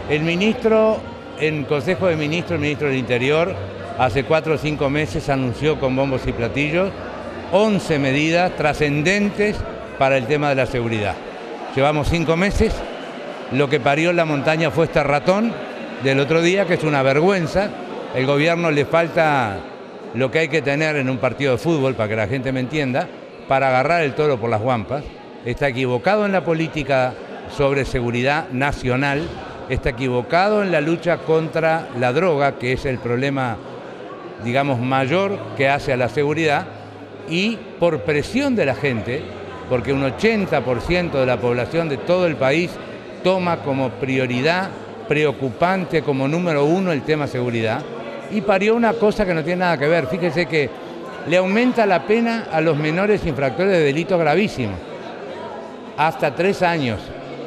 El ministro, en Consejo de Ministros, el ministro del Interior, hace 4 o 5 meses anunció con bombos y platillos 11 medidas trascendentes para el tema de la seguridad. Llevamos 5 meses, lo que parió en la montaña fue este ratón del otro día, que es una vergüenza. El gobierno le falta lo que hay que tener en un partido de fútbol, para que la gente me entienda, para agarrar el toro por las guampas. Está equivocado en la política sobre seguridad nacional, está equivocado en la lucha contra la droga, que es el problema, digamos, mayor que hace a la seguridad, y por presión de la gente, porque un 80% de la población de todo el país toma como prioridad preocupante, como número 1, el tema seguridad, y parió una cosa que no tiene nada que ver. Fíjese que le aumenta la pena a los menores infractores de delitos gravísimos, hasta 3 años.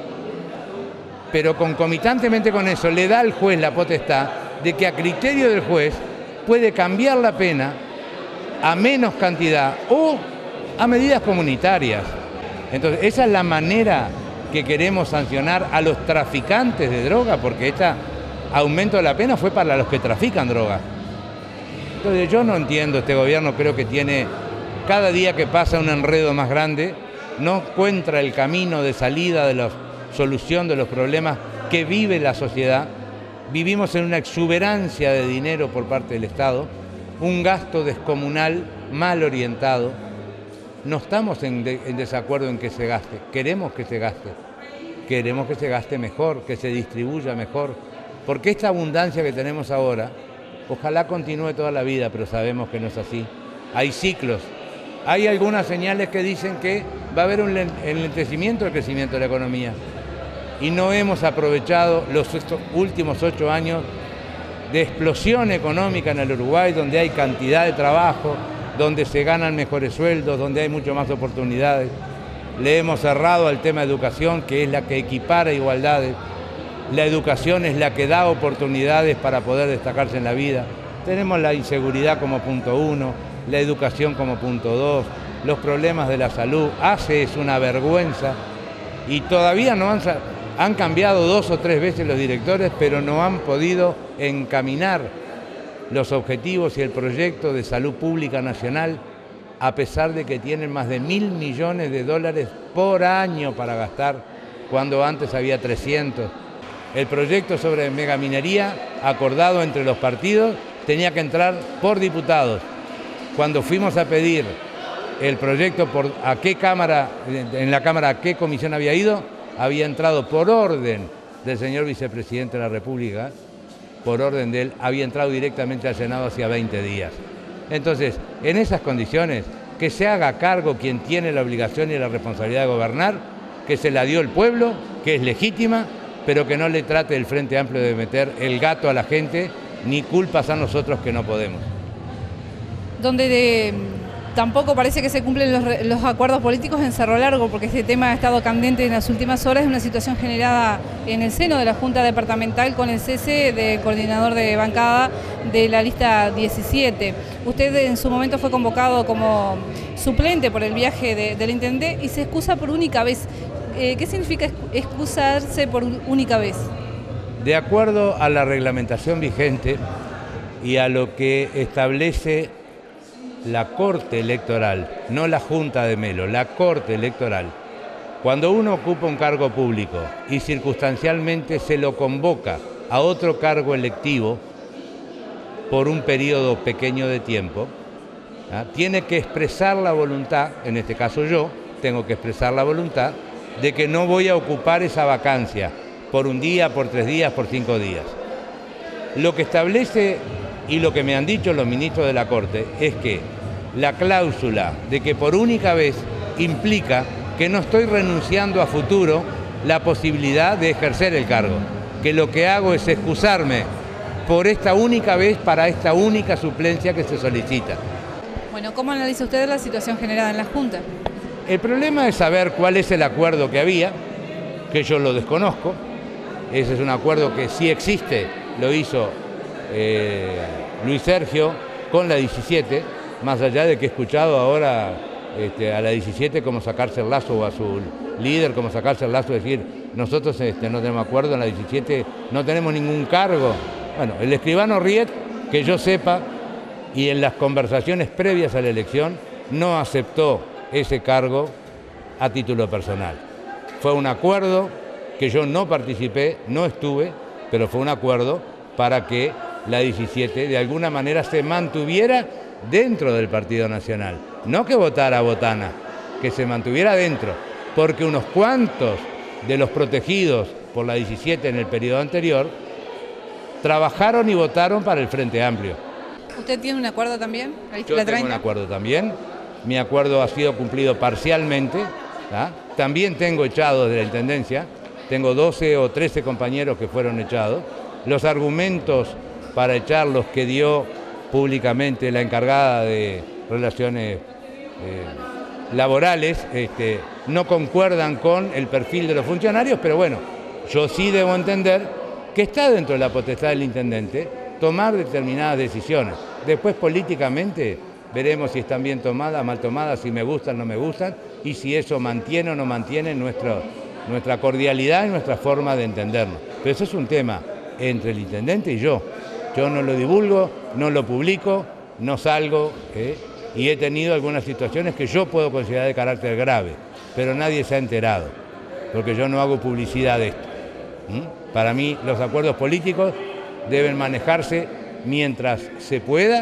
Pero concomitantemente con eso le da al juez la potestad de que a criterio del juez puede cambiar la pena a menos cantidad o a medidas comunitarias. Entonces, esa es la manera que queremos sancionar a los traficantes de droga, porque este aumento de la pena fue para los que trafican droga. Entonces, yo no entiendo, este gobierno creo que tiene cada día que pasa un enredo más grande, no encuentra el camino de salida de la solución de los problemas que vive la sociedad. Vivimos en una exuberancia de dinero por parte del Estado, un gasto descomunal mal orientado. No estamos en desacuerdo en que se gaste, queremos que se gaste mejor, que se distribuya mejor, porque esta abundancia que tenemos ahora, ojalá continúe toda la vida, pero sabemos que no es así. Hay ciclos, hay algunas señales que dicen que va a haber un enlentecimiento del crecimiento de la economía, y no hemos aprovechado los últimos 8 años de explosión económica en el Uruguay, donde hay cantidad de trabajo, donde se ganan mejores sueldos, donde hay mucho más oportunidades. Le hemos cerrado al tema de educación, que es la que equipara igualdades. La educación es la que da oportunidades para poder destacarse en la vida. Tenemos la inseguridad como punto 1, la educación como punto 2, los problemas de la salud. ACE es una vergüenza y todavía no han cambiado 2 o 3 veces los directores, pero no han podido encaminar los objetivos y el proyecto de salud pública nacional, a pesar de que tienen más de $1.000 millones por año para gastar, cuando antes había 300. El proyecto sobre megaminería, acordado entre los partidos, tenía que entrar por diputados. Cuando fuimos a pedir el proyecto por a qué cámara, en la Cámara, a qué comisión había ido, había entrado por orden del señor vicepresidente de la República, por orden de él, había entrado directamente al Senado hacía 20 días. Entonces, en esas condiciones, que se haga cargo quien tiene la obligación y la responsabilidad de gobernar, que se la dio el pueblo, que es legítima, pero que no le trate el Frente Amplio de meter el gato a la gente, ni culpas a nosotros que no podemos. Tampoco parece que se cumplen los acuerdos políticos en Cerro Largo, porque este tema ha estado candente en las últimas horas, es una situación generada en el seno de la Junta Departamental con el cese de coordinador de bancada de la lista 17. Usted en su momento fue convocado como suplente por el viaje del intendente y se excusa por única vez. ¿Qué significa excusarse por única vez? De acuerdo a la reglamentación vigente y a lo que establece la Corte Electoral, no la Junta de Melo, la Corte Electoral, cuando uno ocupa un cargo público y circunstancialmente se lo convoca a otro cargo electivo por un periodo pequeño de tiempo, tiene que expresar la voluntad, en este caso yo, tengo que expresar la voluntad de que no voy a ocupar esa vacancia por un día, por 3 días, por 5 días. Lo que establece y lo que me han dicho los ministros de la Corte es que la cláusula de que por única vez implica que no estoy renunciando a futuro la posibilidad de ejercer el cargo, que lo que hago es excusarme por esta única vez para esta única suplencia que se solicita. Bueno, ¿cómo analiza usted la situación generada en la Junta? El problema es saber cuál es el acuerdo que había, que yo lo desconozco. Ese es un acuerdo que sí existe, lo hizo Luis Sergio con la 17, más allá de que he escuchado ahora a la 17 como sacarse el lazo, o a su líder como sacarse el lazo, decir nosotros no tenemos acuerdo, en la 17 no tenemos ningún cargo. Bueno, el escribano Riet, que yo sepa, y en las conversaciones previas a la elección, no aceptó ese cargo a título personal. Fue un acuerdo que yo no participé, no estuve, pero fue un acuerdo para que la 17 de alguna manera se mantuviera dentro del Partido Nacional. No que votara a Botana, que se mantuviera dentro, porque unos cuantos de los protegidos por la 17 en el periodo anterior trabajaron y votaron para el Frente Amplio. ¿Usted tiene un acuerdo también? Yo tengo un acuerdo también. Mi acuerdo ha sido cumplido parcialmente. También tengo echados de la Intendencia. Tengo 12 o 13 compañeros que fueron echados. Los argumentos para echarlos que dio públicamente la encargada de Relaciones Laborales no concuerdan con el perfil de los funcionarios, pero bueno, yo sí debo entender que está dentro de la potestad del intendente tomar determinadas decisiones. Después políticamente veremos si están bien tomadas, mal tomadas, si me gustan, no me gustan, y si eso mantiene o no mantiene nuestra cordialidad y nuestra forma de entendernos. Pero eso es un tema entre el intendente y yo. Yo no lo divulgo, no lo publico, no salgo, y he tenido algunas situaciones que yo puedo considerar de carácter grave, pero nadie se ha enterado, porque yo no hago publicidad de esto. Para mí los acuerdos políticos deben manejarse mientras se pueda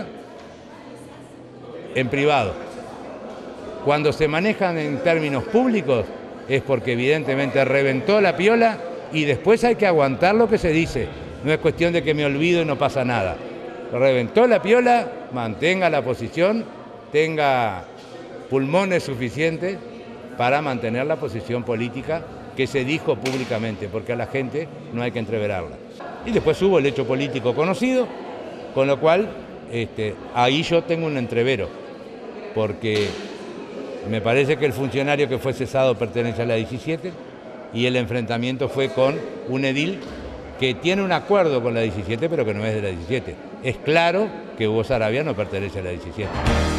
en privado. Cuando se manejan en términos públicos es porque evidentemente reventó la piola y después hay que aguantar lo que se dice. No es cuestión de que me olvido y no pasa nada. Reventó la piola, mantenga la posición, tenga pulmones suficientes para mantener la posición política que se dijo públicamente, porque a la gente no hay que entreverarla. Y después hubo el hecho político conocido, con lo cual ahí yo tengo un entrevero, porque me parece que el funcionario que fue cesado pertenece a la 17 y el enfrentamiento fue con un edil que tiene un acuerdo con la 17, pero que no es de la 17. Es claro que Hugo Saravia no pertenece a la 17.